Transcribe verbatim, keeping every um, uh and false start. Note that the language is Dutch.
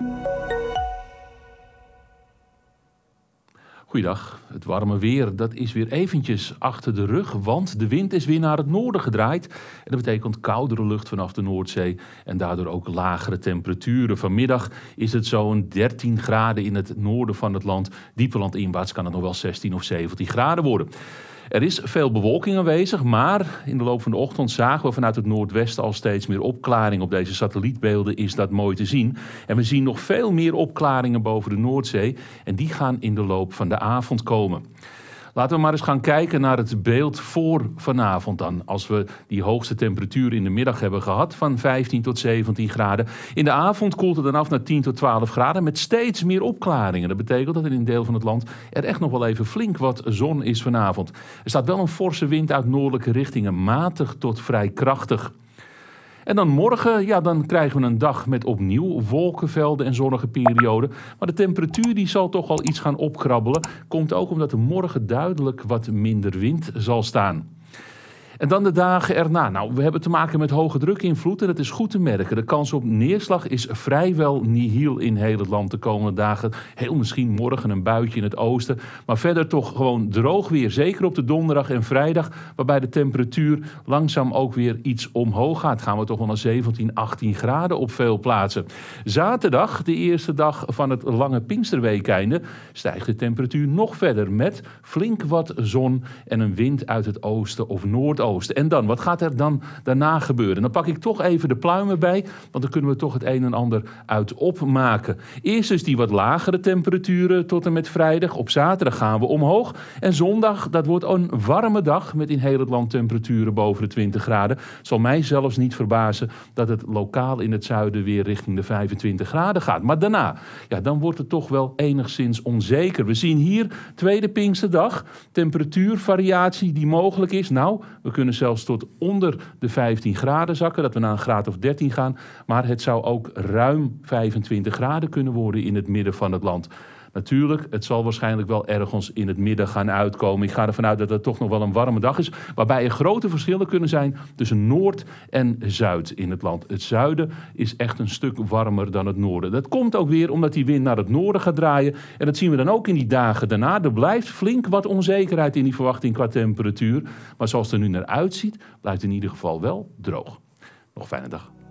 Goeiedag. Het warme weer dat is weer eventjes achter de rug, want de wind is weer naar het noorden gedraaid. En dat betekent koudere lucht vanaf de Noordzee en daardoor ook lagere temperaturen. Vanmiddag is het zo'n dertien graden in het noorden van het land. Dieper landinwaarts kan het nog wel zestien of zeventien graden worden. Er is veel bewolking aanwezig, maar in de loop van de ochtend zagen we vanuit het noordwesten al steeds meer opklaring. Op deze satellietbeelden is dat mooi te zien. En we zien nog veel meer opklaringen boven de Noordzee en die gaan in de loop van de avond komen. Laten we maar eens gaan kijken naar het beeld voor vanavond dan. Als we die hoogste temperatuur in de middag hebben gehad van vijftien tot zeventien graden. In de avond koelt het dan af naar tien tot twaalf graden met steeds meer opklaringen. Dat betekent dat in een deel van het land er echt nog wel even flink wat zon is vanavond. Er staat wel een forse wind uit noordelijke richtingen, matig tot vrij krachtig. En dan morgen, ja, dan krijgen we een dag met opnieuw wolkenvelden en zonnige perioden. Maar de temperatuur die zal toch al iets gaan opkrabbelen. Komt ook omdat er morgen duidelijk wat minder wind zal staan. En dan de dagen erna. Nou, we hebben te maken met hoge drukinvloed en dat is goed te merken. De kans op neerslag is vrijwel nihil in heel het land de komende dagen. Heel misschien morgen een buitje in het oosten. Maar verder toch gewoon droog weer. Zeker op de donderdag en vrijdag. Waarbij de temperatuur langzaam ook weer iets omhoog gaat. Gaan we toch wel naar zeventien, achttien graden op veel plaatsen. Zaterdag, de eerste dag van het lange Pinksterweekeinde, stijgt de temperatuur nog verder. Met flink wat zon en een wind uit het oosten of noordoosten. En dan, wat gaat er dan daarna gebeuren? Dan pak ik toch even de pluimen bij, want dan kunnen we toch het een en ander uit opmaken. Eerst dus die wat lagere temperaturen tot en met vrijdag. Op zaterdag gaan we omhoog. En zondag, dat wordt een warme dag met in heel het land temperaturen boven de twintig graden. Het zal mij zelfs niet verbazen dat het lokaal in het zuiden weer richting de vijfentwintig graden gaat. Maar daarna, ja, dan wordt het toch wel enigszins onzeker. We zien hier tweede Pinksterdag, temperatuurvariatie die mogelijk is. Nou, we kunnen zelfs tot onder de vijftien graden zakken, dat we naar een graad of dertien gaan. Maar het zou ook ruim vijfentwintig graden kunnen worden in het midden van het land. Natuurlijk, het zal waarschijnlijk wel ergens in het midden gaan uitkomen. Ik ga ervan uit dat het toch nog wel een warme dag is, waarbij er grote verschillen kunnen zijn tussen Noord en Zuid in het land. Het zuiden is echt een stuk warmer dan het noorden. Dat komt ook weer omdat die wind naar het noorden gaat draaien. En dat zien we dan ook in die dagen daarna. Er blijft flink wat onzekerheid in die verwachting qua temperatuur. Maar zoals het er nu naar uitziet, blijft het in ieder geval wel droog. Nog een fijne dag.